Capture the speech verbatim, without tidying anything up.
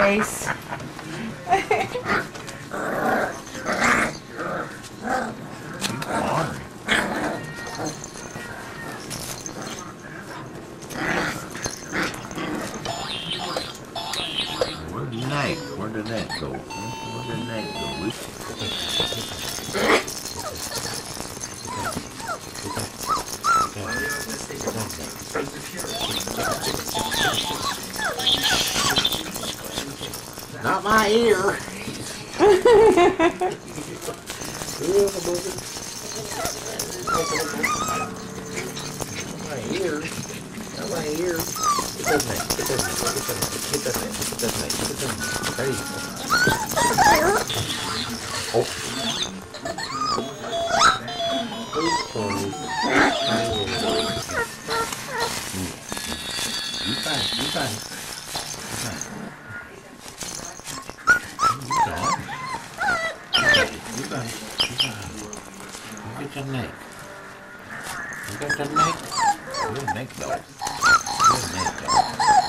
face. Where'd the neck? Where did that go? Where did that go? Not my ear. My ear. Not my ear. Get that neck. Get that neck. Get that neck. Get that neck. Get that neck. Get that neck. There you go. Oh. You fine. You fine. You fine. You fine. You fine. You fine. Get your neck. You got your neck? You're a neck dog. You're a neck dog.